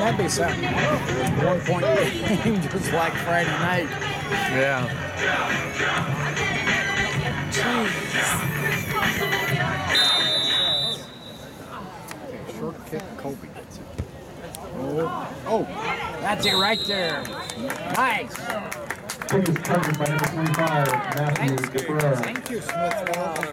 that'd be something. 1 point game, just like Friday night. Yeah. Short kick, Kobe gets it. Oh, that's it right there. Nice. Kick is covered by number 25, Matthew Thanks, DeBrera. Thank you, Smithville.